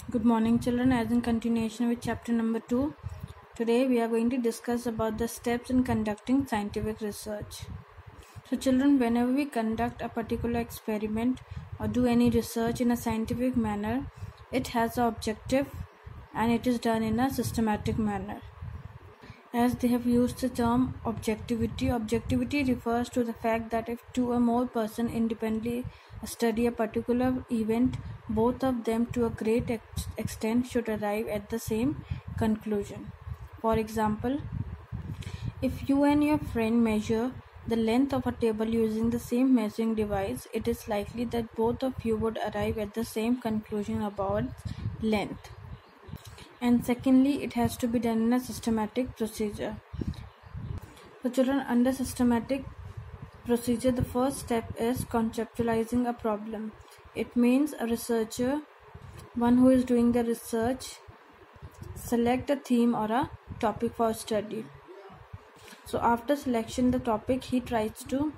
Good morning, children. As in continuation with chapter number 2, today we are going to discuss about the steps in conducting scientific research. So children, whenever we conduct a particular experiment or do any research in a scientific manner, it has an objective and it is done in a systematic manner. As they have used the term objectivity, objectivity refers to the fact that if two or more persons independently study a particular event, both of them to a great extent should arrive at the same conclusion. For example, if you and your friend measure the length of a table using the same measuring device, it is likely that both of you would arrive at the same conclusion about length. And secondly, it has to be done in a systematic procedure. So children, under systematic procedure, the first step is conceptualizing a problem. It means a researcher, one who is doing the research, select a theme or a topic for study. So after selection the topic, he tries to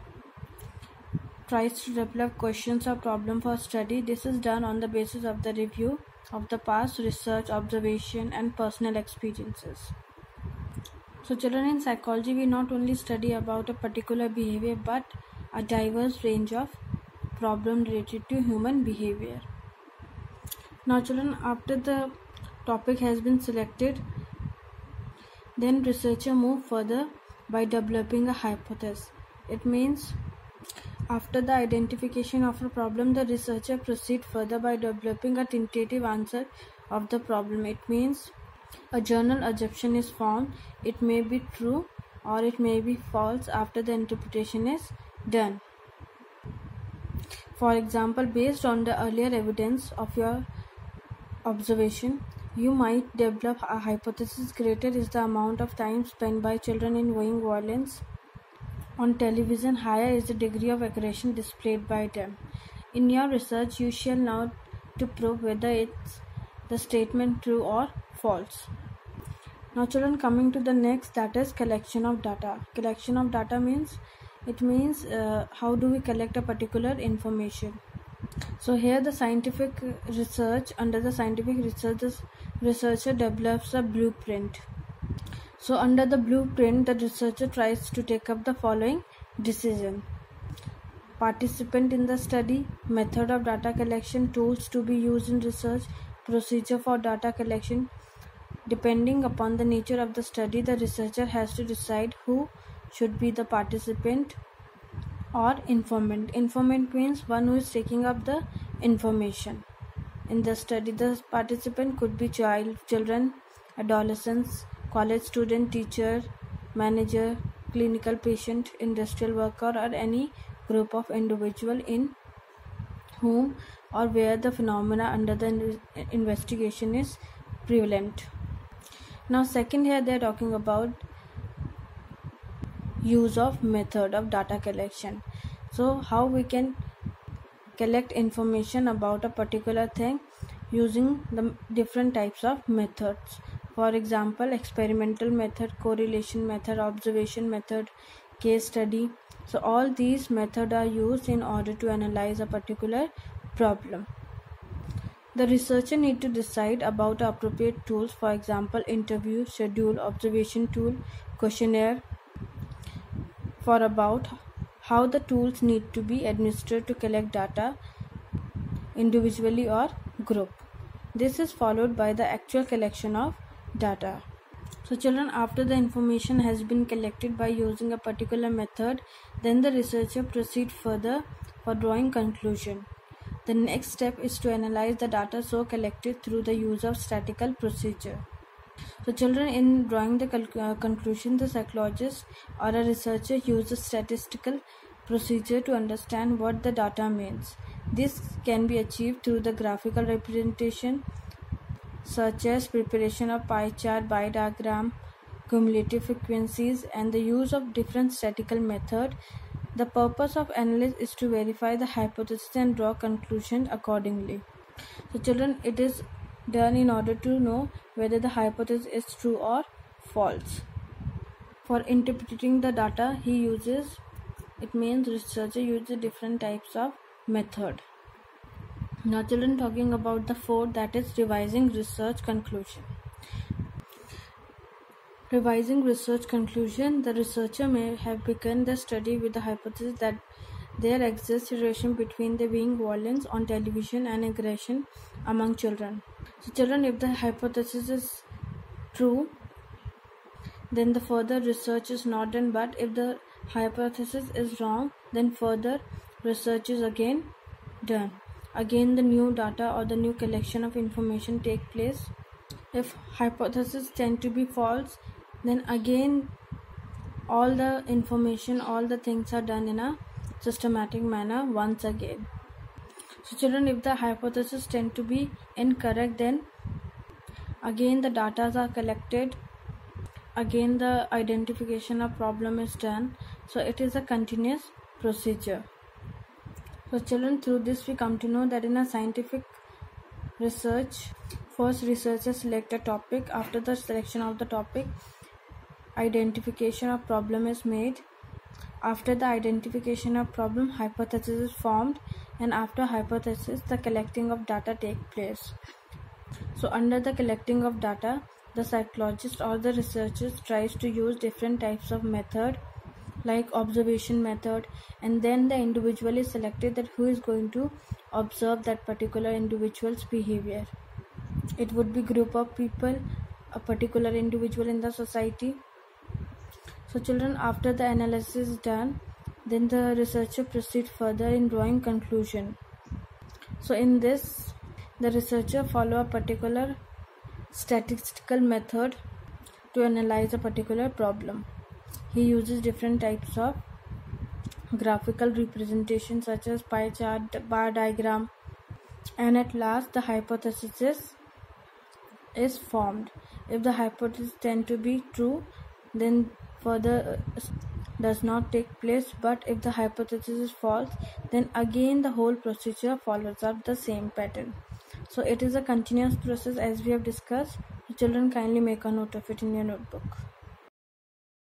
develop questions or problem for study. This is done on the basis of the review of the past research, observation and personal experiences. So children, in psychology we not only study about a particular behavior but a diverse range of problems related to human behavior. Now children, after the topic has been selected, then researcher move further by developing a hypothesis. It means after the identification of a problem, the researcher proceeds further by developing a tentative answer of the problem. It means a general assumption is formed. It may be true or it may be false after the interpretation is done. For example, based on the earlier evidence of your observation, you might develop a hypothesis. Greater is the amount of time spent by children in viewing violence on television, higher is the degree of aggression displayed by them. In your research, you shall now to prove whether it's the statement true or false. Now children, coming to the next, that is collection of data. Collection of data means how do we collect a particular information. So here the scientific research, under the scientific research, the researcher develops a blueprint. So under the blueprint, the researcher tries to take up the following decision: participant in the study, method of data collection, tools to be used in research, procedure for data collection. Depending upon the nature of the study, the researcher has to decide who should be the participant or informant. Informant means one who is taking up the information in the study. The participant could be children, adolescents, college student, teacher, manager, clinical patient, industrial worker or any group of individual in whom or where the phenomena under the investigation is prevalent. Now second, here they are talking about use of method of data collection. So how we can collect information about a particular thing using the different types of methods. For example, experimental method, correlation method, observation method, case study. So all these methods are used in order to analyze a particular problem. The researcher need to decide about the appropriate tools. For example, interview, schedule, observation tool, questionnaire. For about how the tools need to be administered to collect data individually or group. This is followed by the actual collection of data. So children, after the information has been collected by using a particular method, then the researcher proceeds further for drawing conclusion. The next step is to analyze the data so collected through the use of statistical procedure. So children, in drawing the conclusion, the psychologist or a researcher uses statistical procedure to understand what the data means. This can be achieved through the graphical representation such as preparation of pie chart, bar diagram, cumulative frequencies and the use of different statistical methods. The purpose of analysis is to verify the hypothesis and draw conclusion accordingly. So children, it is done in order to know whether the hypothesis is true or false. For interpreting the data, researcher uses different types of method. Now children, talking about the fourth, that is revising research conclusion. Revising research conclusion, the researcher may have begun the study with the hypothesis that there exists a relation between there being violence on television and aggression among children. So children, if the hypothesis is true, then the further research is not done, but if the hypothesis is wrong, then further research is again done. Again the new data or the new collection of information take place. If hypotheses tend to be false, then again all the information, all the things are done in a systematic manner once again. So children, if the hypotheses tend to be incorrect, then again the data are collected, again the identification of problem is done. So it is a continuous procedure. So children, through this we come to know that in a scientific research, first researchers select a topic. After the selection of the topic, identification of problem is made. After the identification of problem, hypothesis is formed, and after hypothesis, the collecting of data take place. So under the collecting of data, the psychologist or the researchers tries to use different types of method, like observation method, and then the individual is selected that who is going to observe that particular individual's behavior. It would be group of people, a particular individual in the society. So children, after the analysis is done, then the researcher proceeds further in drawing conclusion. So in this, the researcher follow a particular statistical method to analyze a particular problem. He uses different types of graphical representation such as pie chart, bar diagram, and at last the hypothesis is formed. If the hypothesis tend to be true, then further does not take place, but if the hypothesis is false, then again the whole procedure follows up the same pattern. So it is a continuous process as we have discussed. Children, kindly make a note of it in your notebook.